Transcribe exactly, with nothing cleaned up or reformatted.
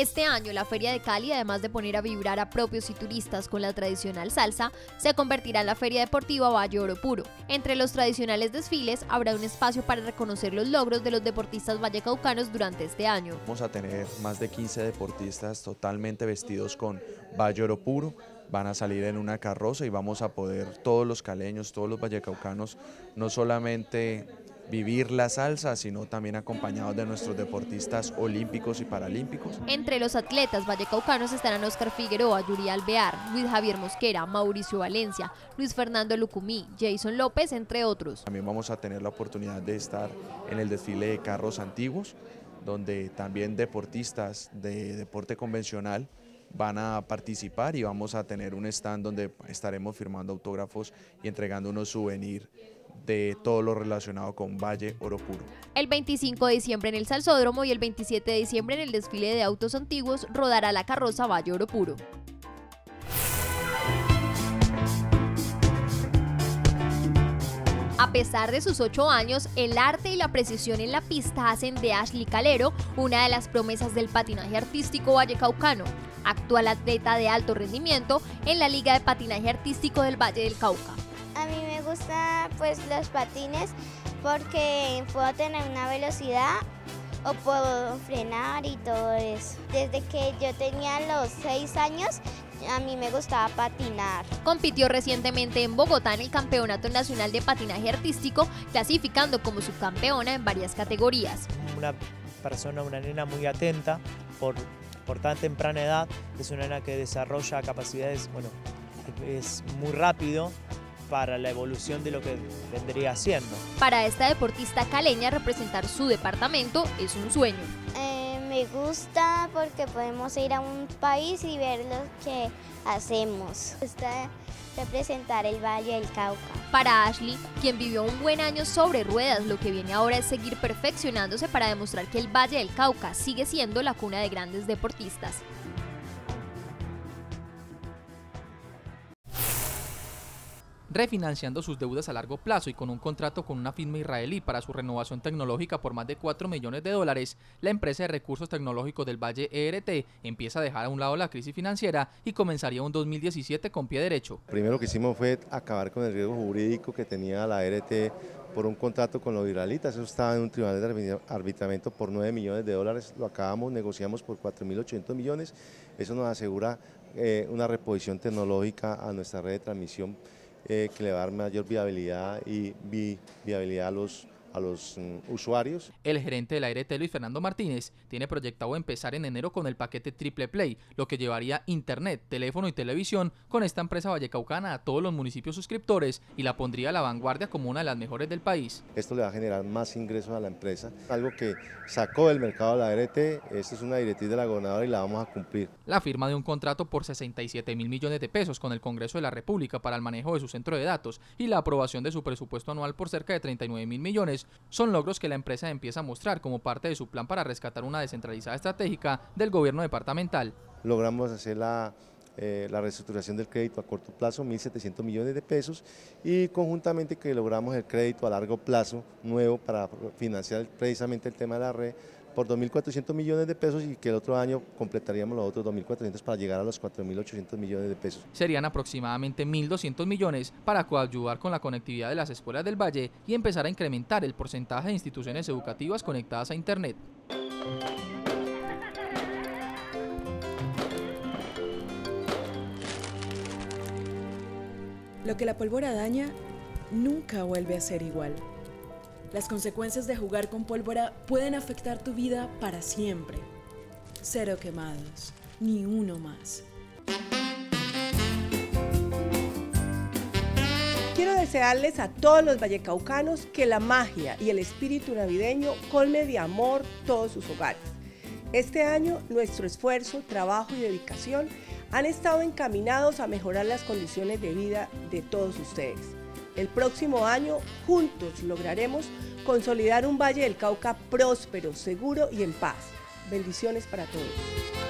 Este año la Feria de Cali, además de poner a vibrar a propios y turistas con la tradicional salsa, se convertirá en la Feria Deportiva Valle Oro Puro. Entre los tradicionales desfiles habrá un espacio para reconocer los logros de los deportistas vallecaucanos durante este año. Vamos a tener más de quince deportistas totalmente vestidos con Valle Oro Puro. Van a salir en una carroza y vamos a poder todos los caleños, todos los vallecaucanos, no solamente vivir la salsa, sino también acompañados de nuestros deportistas olímpicos y paralímpicos. Entre los atletas vallecaucanos estarán Oscar Figueroa, Yuri Alvear, Luis Javier Mosquera, Mauricio Valencia, Luis Fernando Lucumí, Jason López, entre otros. También vamos a tener la oportunidad de estar en el desfile de carros antiguos, donde también deportistas de deporte convencional van a participar y vamos a tener un stand donde estaremos firmando autógrafos y entregando unos souvenirs de todo lo relacionado con Valle Oro Puro. El veinticinco de diciembre en el Salsódromo y el veintisiete de diciembre en el desfile de autos antiguos rodará la carroza Valle Oro Puro. A pesar de sus ocho años, el arte y la precisión en la pista hacen de Ashley Calero una de las promesas del patinaje artístico vallecaucano, actual atleta de alto rendimiento en la Liga de Patinaje Artístico del Valle del Cauca. A mí me gustan pues los patines porque puedo tener una velocidad o puedo frenar y todo eso. Desde que yo tenía los seis años, a mí me gustaba patinar. Compitió recientemente en Bogotá en el Campeonato Nacional de Patinaje Artístico, clasificando como subcampeona en varias categorías. Una persona, una nena muy atenta por, por tan temprana edad, es una nena que desarrolla capacidades, bueno, es muy rápido para la evolución de lo que vendría siendo. Para esta deportista caleña, representar su departamento es un sueño. Eh, me gusta porque podemos ir a un país y ver lo que hacemos. Me gusta representar el Valle del Cauca. Para Ashley, quien vivió un buen año sobre ruedas, lo que viene ahora es seguir perfeccionándose para demostrar que el Valle del Cauca sigue siendo la cuna de grandes deportistas. Refinanciando sus deudas a largo plazo y con un contrato con una firma israelí para su renovación tecnológica por más de cuatro millones de dólares, la empresa de recursos tecnológicos del Valle E R T empieza a dejar a un lado la crisis financiera y comenzaría un dos mil diecisiete con pie derecho. Primero que hicimos fue acabar con el riesgo jurídico que tenía la E R T por un contrato con los israelitas. Eso estaba en un tribunal de arbitramiento por nueve millones de dólares, lo acabamos, negociamos por cuatro mil ochocientos millones. Eso nos asegura eh, una reposición tecnológica a nuestra red de transmisión Eh, que le va a dar mayor viabilidad y vi, viabilidad a los, a los um, usuarios. El gerente de la E R T, Luis Fernando Martínez, tiene proyectado empezar en enero con el paquete Triple Play, lo que llevaría internet, teléfono y televisión con esta empresa vallecaucana a todos los municipios suscriptores y la pondría a la vanguardia como una de las mejores del país. Esto le va a generar más ingresos a la empresa, algo que sacó del mercado la E R T. Esta es una directriz de la gobernadora y la vamos a cumplir. La firma de un contrato por sesenta y siete mil millones de pesos con el Congreso de la República para el manejo de su centro de datos y la aprobación de su presupuesto anual por cerca de treinta y nueve mil millones son logros que la empresa empieza a mostrar como parte de su plan para rescatar una descentralizada estratégica del gobierno departamental. Logramos hacer la, eh, la reestructuración del crédito a corto plazo, mil setecientos millones de pesos, y conjuntamente que logramos el crédito a largo plazo nuevo para financiar precisamente el tema de la red por dos mil cuatrocientos millones de pesos y que el otro año completaríamos los otros dos mil cuatrocientos para llegar a los cuatro mil ochocientos millones de pesos. Serían aproximadamente mil doscientos millones para coadyuvar con la conectividad de las escuelas del Valle y empezar a incrementar el porcentaje de instituciones educativas conectadas a Internet. Lo que la pólvora daña nunca vuelve a ser igual. Las consecuencias de jugar con pólvora pueden afectar tu vida para siempre. Cero quemados, ni uno más. Quiero desearles a todos los vallecaucanos que la magia y el espíritu navideño colme de amor todos sus hogares. Este año, nuestro esfuerzo, trabajo y dedicación han estado encaminados a mejorar las condiciones de vida de todos ustedes. El próximo año, juntos lograremos consolidar un Valle del Cauca próspero, seguro y en paz. Bendiciones para todos.